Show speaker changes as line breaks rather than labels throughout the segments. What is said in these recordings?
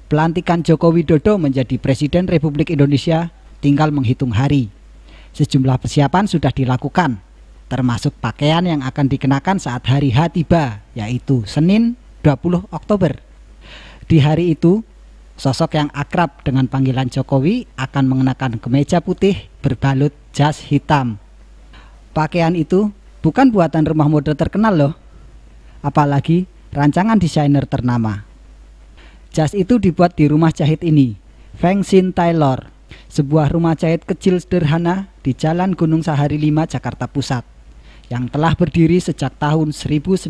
Pelantikan Joko Widodo menjadi Presiden Republik Indonesia tinggal menghitung hari. Sejumlah persiapan sudah dilakukan, termasuk pakaian yang akan dikenakan saat hari H tiba, yaitu Senin 20 Oktober. Di hari itu, sosok yang akrab dengan panggilan Jokowi akan mengenakan kemeja putih berbalut jas hitam. Pakaian itu bukan buatan rumah mode terkenal loh, apalagi rancangan desainer ternama. Jas itu dibuat di rumah jahit ini, Feng Sin Tailor, sebuah rumah jahit kecil sederhana di Jalan Gunung Sahari 5, Jakarta Pusat, yang telah berdiri sejak tahun 1939.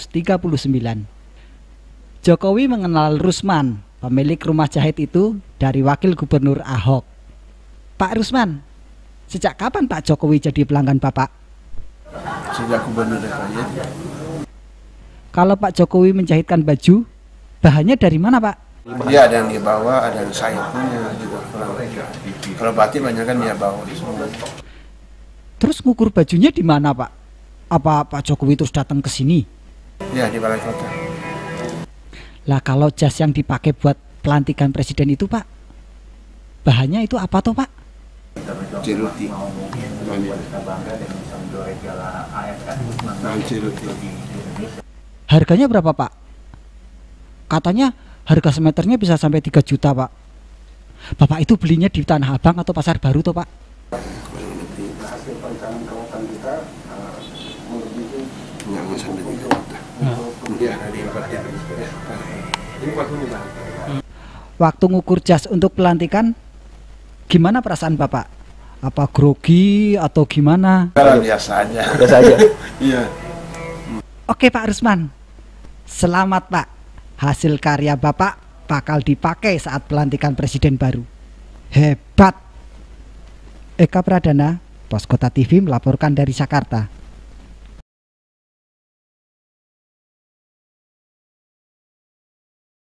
Jokowi mengenal Rusman, pemilik rumah jahit itu, dari wakil gubernur Ahok. Pak Rusman, sejak kapan Pak Jokowi jadi pelanggan Bapak?
Sejak gubernur DKI.
Kalau Pak Jokowi menjahitkan baju, bahannya dari mana Pak?
Iya, ada yang dia bawa, ada yang saya punya juga. Kalau batik banyak kan dia bawa semua.
Terus ngukur bajunya di mana Pak? Apa Pak Jokowi terus datang ke sini?
Iya, di balai kota.
Lah kalau jas yang dipakai buat pelantikan presiden itu Pak, bahannya itu apa toh Pak?
Ceruti.
Harganya berapa Pak? Katanya harga semeternya bisa sampai 3 juta Pak. Bapak itu belinya di Tanah Abang atau Pasar Baru toh Pak? Waktu ngukur jas untuk pelantikan, gimana perasaan Bapak? Apa grogi atau gimana?
Biasa aja.
Biasa aja.
Iya.
Oke Pak Rusman, selamat Pak. Hasil karya Bapak bakal dipakai saat pelantikan presiden baru. Hebat. Eka Pradana, Pos Kota TV melaporkan dari Jakarta.